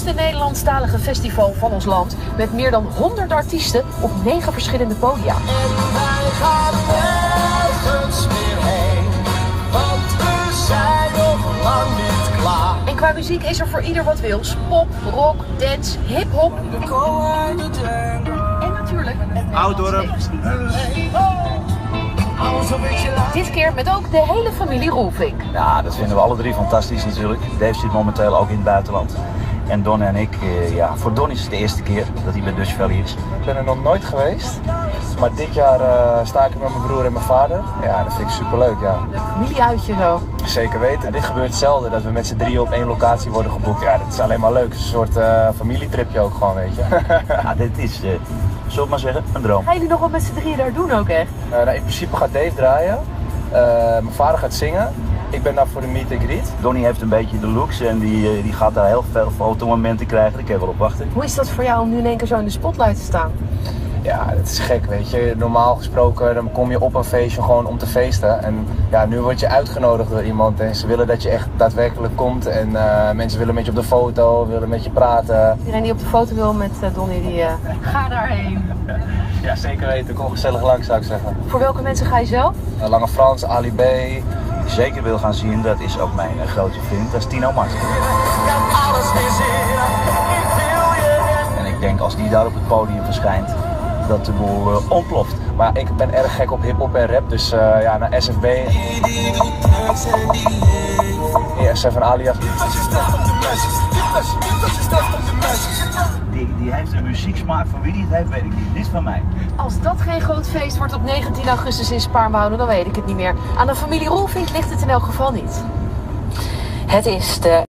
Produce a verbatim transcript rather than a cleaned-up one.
grootste Nederlandstalige festival van ons land. Met meer dan honderd artiesten op negen verschillende podia. En wij gaan nergens meer heen, want we zijn nog lang niet klaar. En qua muziek is er voor ieder wat wils. Pop, rock, dance, hip-hop. En natuurlijk het Outdoor. Dit keer met ook de hele familie Roelvink. Ja, dat vinden we alle drie fantastisch natuurlijk. Dave zit momenteel ook in het buitenland. En Don en ik, eh, ja, voor Don is het de eerste keer dat hij bij Dutch Valley is. Ik ben er nog nooit geweest, maar dit jaar uh, sta ik er met mijn broer en mijn vader. Ja, dat vind ik superleuk, ja. Een familieuitje zo. Zeker weten. Dit gebeurt zelden, dat we met z'n drieën op één locatie worden geboekt. Ja, dat is alleen maar leuk. Het is een soort uh, familietripje ook gewoon, weet je. Ja, dit is, uh, zullen we maar zeggen, een droom. Gaan jullie nog wat met z'n drieën daar doen ook echt? Uh, nou, in principe gaat Dave draaien. Uh, mijn vader gaat zingen. Ik ben daar voor de meet and greet. Donnie heeft een beetje de looks en die, uh, die gaat daar heel veel fotomomenten krijgen. Daar kan je wel op wachten. Hoe is dat voor jou om nu in één keer zo in de spotlight te staan? Ja, het is gek, weet je. Normaal gesproken dan kom je op een feestje gewoon om te feesten. En ja, nu word je uitgenodigd door iemand en ze willen dat je echt daadwerkelijk komt. En uh, mensen willen met je op de foto, willen met je praten. Iedereen die op de foto wil met uh, Donnie, die uh, ga daarheen. Ja, zeker weten. Kom gezellig langs, zou ik zeggen. Voor welke mensen ga je zelf? Uh, Lange Frans, Ali B. Die ik zeker wil gaan zien, dat is ook mijn uh, grote vriend, dat is Tino Martin. En ik denk als die daar op het podium verschijnt, dat de boel uh, ontploft. Maar ik ben erg gek op hip-hop en rap, dus uh, ja, naar S F B. Ja, Seven Alias. Die, die heeft een muzieksmaak, van wie die het heeft, weet ik niet. Dit is van mij. Als dat geen groot feest wordt op negentien augustus in Spaarnwoude, dan weet ik het niet meer. Aan de familie Roelvink ligt het in elk geval niet. Het is de